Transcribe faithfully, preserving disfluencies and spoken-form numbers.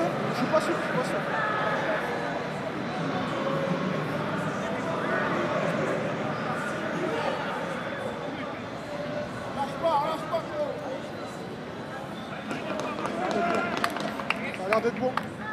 Je suis pas sûr, je suis pas sûr. Lâche pas, lâche pas, Flo. Ça a l'air d'être bon.